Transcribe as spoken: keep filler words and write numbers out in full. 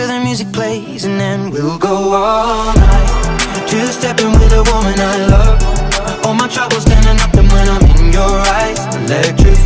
the music plays, and then we'll go all night. Just stepping with a woman I love. All my troubles standing up, and when I'm in your eyes, electric